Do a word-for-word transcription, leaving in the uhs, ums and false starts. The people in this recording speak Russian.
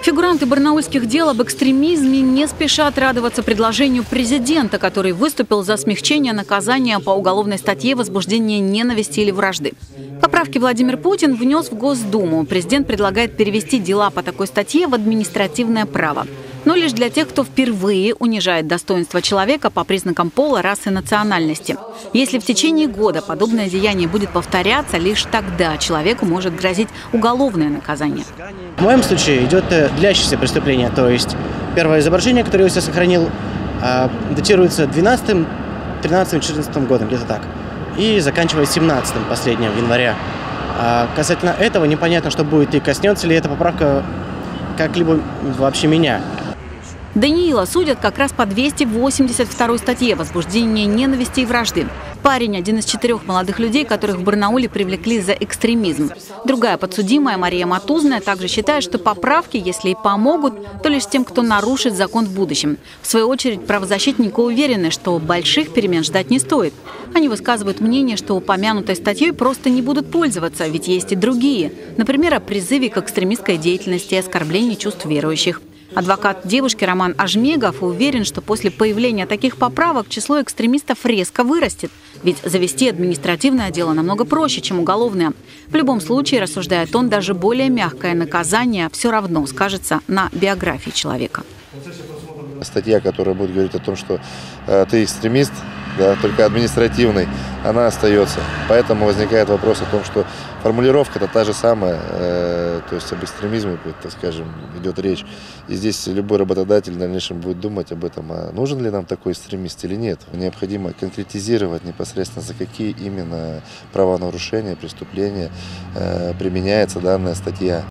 Фигуранты барнаульских дел об экстремизме не спешат радоваться предложению президента, который выступил за смягчение наказания по уголовной статье возбуждения ненависти или вражды. Поправки Владимир Путин внес в Госдуму. Президент предлагает перевести дела по такой статье в административное право. Но лишь для тех, кто впервые унижает достоинство человека по признакам пола, расы и национальности. Если в течение года подобное деяние будет повторяться, лишь тогда человеку может грозить уголовное наказание. В моем случае идет длящееся преступление, то есть первое изображение, которое я себе сохранил, датируется двенадцатым, тринадцатым, четырнадцатым годом, где-то так, и заканчивается семнадцатым, последним января. А касательно этого непонятно, что будет и коснется ли эта поправка как-либо вообще меня. Даниила судят как раз по двести восемьдесят второй статье «Возбуждение ненависти и вражды». Парень – один из четырех молодых людей, которых в Барнауле привлекли за экстремизм. Другая подсудимая, Мария Матузная, также считает, что поправки, если и помогут, то лишь тем, кто нарушит закон в будущем. В свою очередь, правозащитники уверены, что больших перемен ждать не стоит. Они высказывают мнение, что упомянутой статьей просто не будут пользоваться, ведь есть и другие. Например, о призыве к экстремистской деятельности и оскорблении чувств верующих. Адвокат девушки Роман Ажмегов уверен, что после появления таких поправок число экстремистов резко вырастет. Ведь завести административное дело намного проще, чем уголовное. В любом случае, рассуждает он, даже более мягкое наказание все равно скажется на биографии человека. Статья, которая будет говорить о том, что э, ты экстремист, да, только административный, она остается. Поэтому возникает вопрос о том, что формулировка-то та же самая, э, то есть об экстремизме, так скажем, идет речь. И здесь любой работодатель в дальнейшем будет думать об этом, а нужен ли нам такой экстремист или нет. Необходимо конкретизировать непосредственно, за какие именно правонарушения, преступления э, применяется данная статья.